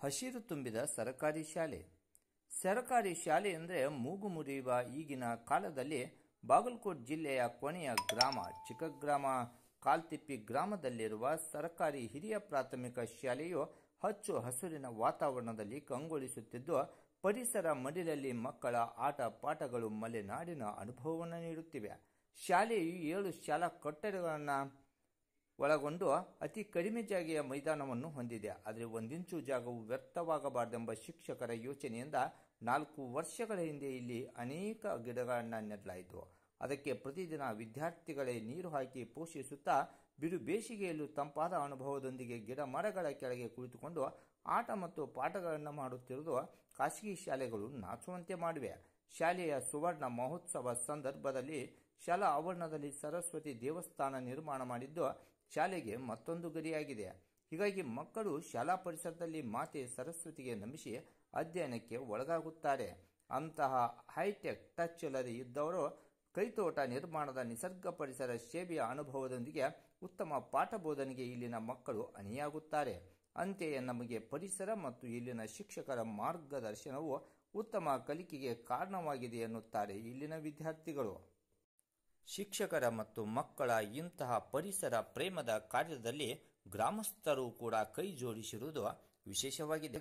ಹಸಿರು ತುಂಬಿದ ಸರಕಾರಿ ಶಾಲೆ. ಸರಕಾರಿ ಶಾಲೆ ಅಂದರೆ ಮೂಗು ಮುರಿಯುವ ಈಗಿನ ಕಾಲದಲ್ಲಿ ಬಾಗಲಕೋಟೆ ಜಿಲ್ಲೆಯ ಕೊನೆಯ ಗ್ರಾಮ ಚಿಕ್ಕಗ್ರಾಮ ಕಾಲ್ತಿಪ್ಪಿ ಗ್ರಾಮದಲ್ಲಿರುವ ಸರಕಾರಿ ಹಿರಿಯ ಪ್ರಾಥಮಿಕ ಶಾಲೆಯು ಹಚ್ಚು ಹಸುರಿನ ವಾತಾವರಣದಲ್ಲಿ ಕಂಗೊಳಿಸುತ್ತಿದ್ದು, ಪರಿಸರ ಮಡಿಲಲ್ಲಿ ಮಕ್ಕಳ ಆಟ ಪಾಠಗಳು ಮಲೆನಾಡಿನ ಅನುಭವವನ್ನು ನೀಡುತ್ತಿವೆ. ಶಾಲೆಯು 7 ಶಾಲಾ ಕಟ್ಟಡಗಳನ್ನು ಒಳಗೊಂಡು ಅತಿ ಕಡಿಮೆ ಜಾಗೆಯ ಮೈದಾನವನ್ನು ಹೊಂದಿದೆ. ಆದರೆ ಒಂದಿಂಚು ಜಾಗವು ವ್ಯರ್ಥವಾಗಬಾರದೆಂಬ ಶಿಕ್ಷಕರ ಯೋಚನೆಯಿಂದ 4 ವರ್ಷಗಳ ಹಿಂದೆ ಇಲ್ಲಿ ಅನೇಕ ಗಿಡಗಳನ್ನು ನೆಡಲಾಯಿತು. ಅದಕ್ಕೆ ಪ್ರತಿದಿನ ವಿದ್ಯಾರ್ಥಿಗಳೇ ನೀರು ಹಾಕಿ ಪೋಷಿಸುತ್ತಾ ಬಿರು ಬೇಸಿಗೆಯಲ್ಲೂ ತಂಪಾದ ಅನುಭವದೊಂದಿಗೆ ಗಿಡ ಮರಗಳ ಕೆಳಗೆ ಕುಳಿತುಕೊಂಡು ಆಟ ಮತ್ತು ಪಾಠಗಳನ್ನು ಮಾಡುತ್ತಿರುವುದು ಖಾಸಗಿ ಶಾಲೆಗಳು ನಾಚುವಂತೆ ಮಾಡಿವೆ. ಶಾಲೆಯ ಸುವರ್ಣ ಮಹೋತ್ಸವ ಸಂದರ್ಭದಲ್ಲಿ ಶಾಲಾ ಆವರಣದಲ್ಲಿ ಸರಸ್ವತಿ ದೇವಸ್ಥಾನ ನಿರ್ಮಾಣ ಮಾಡಿದ್ದು ಶಾಲೆಗೆ ಮತ್ತೊಂದು ಗರಿಯಾಗಿದೆ. ಹೀಗಾಗಿ ಮಕ್ಕಳು ಶಾಲಾ ಪರಿಸರದಲ್ಲಿ ಮಾತೆ ಸರಸ್ವತಿಗೆ ನಮಿಸಿ ಅಧ್ಯಯನಕ್ಕೆ ಒಳಗಾಗುತ್ತಾರೆ. ಅಂತಹ ಹೈಟೆಕ್ ಟಚ್ ಇಲ್ಲದೆ ಇದ್ದವರು ಕೈತೋಟ ನಿರ್ಮಾಣದ ನಿಸರ್ಗ ಪರಿಸರ ಸೇವೆಯ ಅನುಭವದೊಂದಿಗೆ ಉತ್ತಮ ಪಾಠ ಬೋಧನೆಗೆ ಇಲ್ಲಿನ ಮಕ್ಕಳು ಅಣಿಯಾಗುತ್ತಾರೆ. ಅಂತೆಯೇ ನಮಗೆ ಪರಿಸರ ಮತ್ತು ಇಲ್ಲಿನ ಶಿಕ್ಷಕರ ಮಾರ್ಗದರ್ಶನವು ಉತ್ತಮ ಕಲಿಕೆಗೆ ಕಾರಣವಾಗಿದೆ ಎನ್ನುತ್ತಾರೆ ಇಲ್ಲಿನ ವಿದ್ಯಾರ್ಥಿಗಳು. ಶಿಕ್ಷಕರ ಮತ್ತು ಮಕ್ಕಳ ಇಂತಹ ಪರಿಸರ ಪ್ರೇಮದ ಕಾರ್ಯದಲ್ಲಿ ಗ್ರಾಮಸ್ಥರು ಕೂಡ ಕೈ ಜೋಡಿಸಿರುವುದು ವಿಶೇಷವಾಗಿದೆ.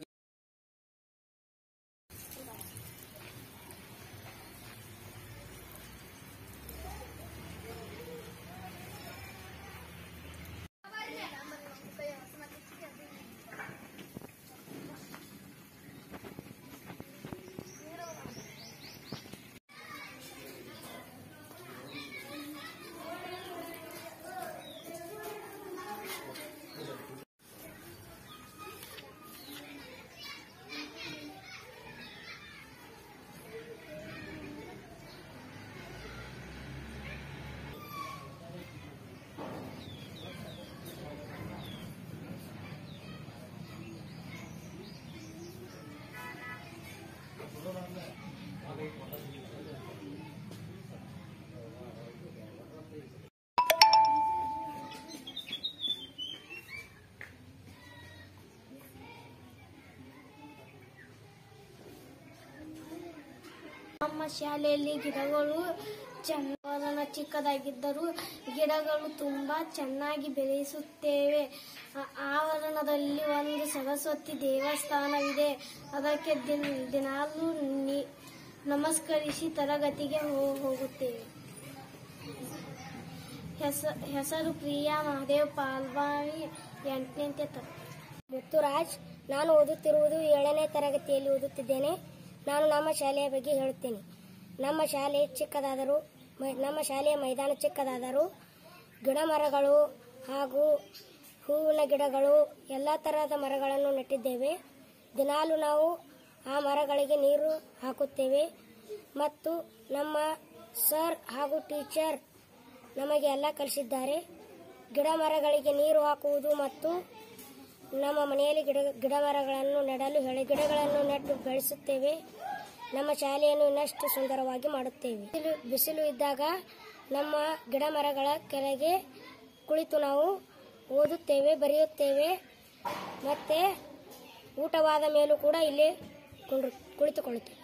ನಮ್ಮ ಶಾಲೆಯಲ್ಲಿ ಗಿಡಗಳು ಚಿಕ್ಕದಾಗಿದ್ದರೂ ಗಿಡಗಳು ತುಂಬಾ ಚೆನ್ನಾಗಿ ಬೆಳೆಸುತ್ತೇವೆ. ಆವರಣದಲ್ಲಿ ಒಂದು ಸರಸ್ವತಿ ದೇವಸ್ಥಾನವಿದೆ. ಅದಕ್ಕೆ ದಿನಾಲೂ ನಮಸ್ಕರಿಸಿ ತರಗತಿಗೆ ಹೋಗುತ್ತೇವೆ. ಹೆಸರು ಪ್ರಿಯಾ ಮಹಾದೇವ್, ಪಾಲ್ವಾನಿ 8ನೇ ತರಗತಿ. ಮುತ್ತುರಾಜ್. ನಾನು ಓದುತ್ತಿರುವುದು 7ನೇ ತರಗತಿಯಲ್ಲಿ ಓದುತ್ತಿದ್ದೇನೆ. ನಾನು ನಮ್ಮ ಶಾಲೆಯ ಬಗ್ಗೆ ಹೇಳುತ್ತೇನೆ. ನಮ್ಮ ಶಾಲೆಯ ಮೈದಾನ ಚಿಕ್ಕದಾದರೂ ಗಿಡ ಮರಗಳು ಹಾಗೂ ಹೂವಿನ ಗಿಡಗಳು ಎಲ್ಲ ತರಹದ ಮರಗಳನ್ನು ನೆಟ್ಟಿದ್ದೇವೆ. ದಿನಾಲೂ ನಾವು ಆ ಮರಗಳಿಗೆ ನೀರು ಹಾಕುತ್ತೇವೆ ಮತ್ತು ನಮ್ಮ ಸರ್ ಹಾಗೂ ಟೀಚರ್ ನಮಗೆ ಎಲ್ಲ ಕಲಿಸಿದ್ದಾರೆ. ಗಿಡ ಮರಗಳಿಗೆ ನೀರು ಹಾಕುವುದು ಮತ್ತು ನಮ್ಮ ಮನೆಯಲ್ಲಿ ಗಿಡ ಮರಗಳನ್ನು ನೆಡಲು ಗಿಡಗಳನ್ನು ನೆಟ್ಟು ಬೆಳೆಸುತ್ತೇವೆ. ನಮ್ಮ ಶಾಲೆಯನ್ನು ಇನ್ನಷ್ಟು ಸುಂದರವಾಗಿ ಮಾಡುತ್ತೇವೆ. ಬಿಸಿಲು ಇದ್ದಾಗ ನಮ್ಮ ಗಿಡ ಮರಗಳ ಕೆಳಗೆ ಕುಳಿತು ನಾವು ಓದುತ್ತೇವೆ, ಬರೆಯುತ್ತೇವೆ. ಮತ್ತೆ ಊಟವಾದ ಮೇಲೂ ಕೂಡ ಇಲ್ಲಿ ಕುಳಿತುಕೊಳ್ಳುತ್ತೇವೆ.